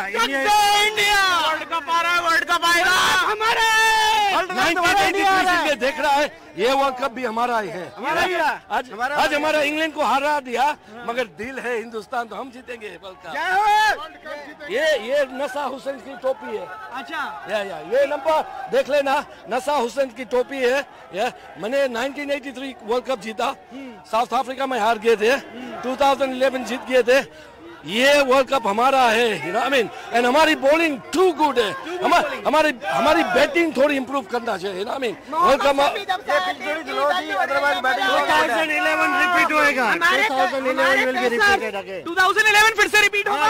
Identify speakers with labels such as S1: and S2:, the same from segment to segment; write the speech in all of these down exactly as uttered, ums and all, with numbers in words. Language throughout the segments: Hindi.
S1: इंडिया वर्ल्ड कप आ रहा है, वर्ल्ड कप आएगा हमारे।
S2: इंडिया देख रहा है, ये वर्ल्ड कप भी हमारा ही है।
S1: हमारा ही
S2: आज आज हमारा इंग्लैंड को हरा दिया, मगर दिल है हिंदुस्तान, तो हम जीतेंगे वर्ल्ड कप। ये ये नसा हुसैन की टोपी है।
S1: अच्छा,
S2: या या ये नंबर देख लेना, नसा हुसैन की टोपी है। या मैंने nineteen eighty three world cup जीता, साउथ अफ्रीका में हार गए थे, टू थाउजेंड इलेवन जीत गए थे। ये वर्ल्ड कप हमारा है, you know I mean, and हमारी बॉलिंग टू गुड है। हमारी हमारी हमारी बैटिंग थोड़ी इंप्रूव करना चाहिए, you know I mean. World cup
S1: twenty eleven repeat होएगा, twenty eleven will be repeated again, twenty eleven फिर से रिपीट होगा।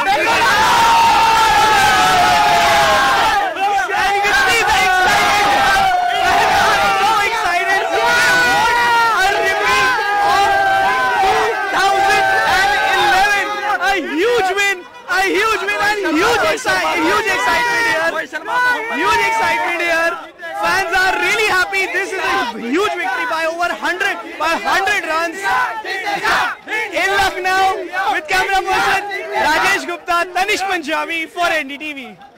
S1: Huge excitement here. Huge excitement here. Fans are really happy. This is a huge victory by over one hundred by one hundred runs in Lucknow. With camera person Rajesh Gupta, Tanish Punjabi for N D T V.